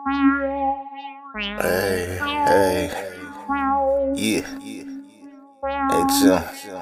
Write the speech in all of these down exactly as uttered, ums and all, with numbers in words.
Hey, hey, yeah, hey Jim,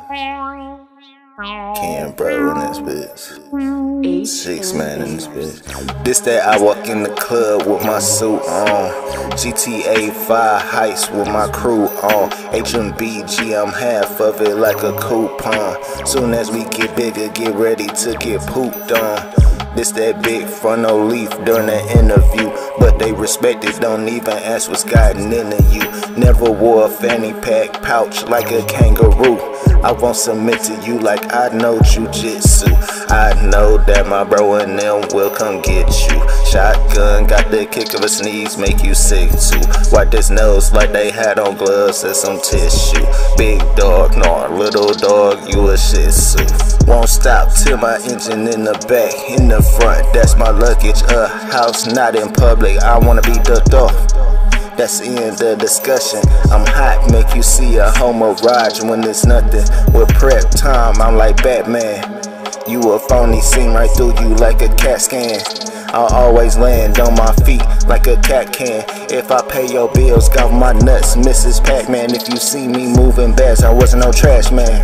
Ken bro in this bitch, six man in this bitch. This that I walk in the club with my suit on, G T A five heist with my crew on, H M B G I'm half of it like a coupon. Soon as we get bigger, get ready to get pooped on. This that big frontal leaf during the interview, but they respect it, don't even ask what's gotten into you. Never wore a fanny pack pouch like a kangaroo. I won't submit to you like I know jujitsu. I know that my bro and them will come get you. Shotgun got the kick of a sneeze, make you sick too. Wipe this nose like they had on gloves and some tissue. Big dog, no, little dog, you a shih tzu. Won't stop till my engine in the back, in the front, that's my luggage. A house not in public, I wanna be ducked off. That's the end of discussion. I'm hot, make you see a homo-rage when it's nothing. With prep time, I'm like Batman. You a phony, seen right through you like a CAT scan. I'll always land on my feet like a cat can. If I pay your bills, got my nuts, Missus Pac-Man. If you see me moving bags, I wasn't no trash man.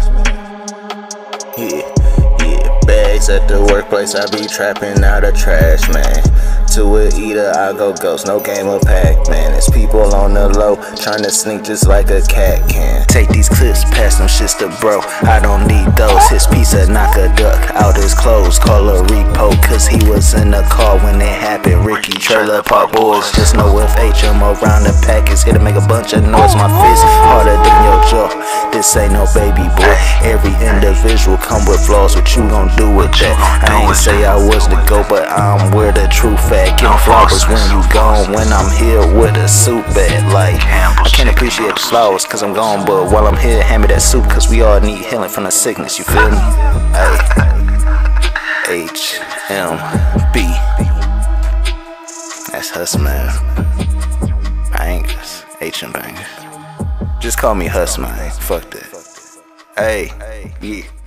Yeah, yeah, bags at the workplace, I be trapping out of trash, man. To a eater, I go ghost, no game of Pac-Man. It's people on the low, trying to sneak just like a cat can. Take these clips, pass them shits to bro, I don't need those. His pizza knock a duck out his clothes, call a repo, cause he was in the car when it happened. Ricky, Trailer Park Boys, just know if H M around the pack is here to make a bunch of noise. My fist harder than your jaw, this ain't no baby boy. Every individual come with flaws, what you gon' do with that? I ain't say I was the GOAT, but I'm where the truth at. Giving flowers when you gone, when I'm here with a soup bag. Like, I can't appreciate the flowers cause I'm gone, but while I'm here, hand me that soup cause we all need healing from the sickness, you feel me? Ay. H M B, that's Hus man. Bangers, H M bangers. Just call me Hus man, fuck that. Hey, yeah.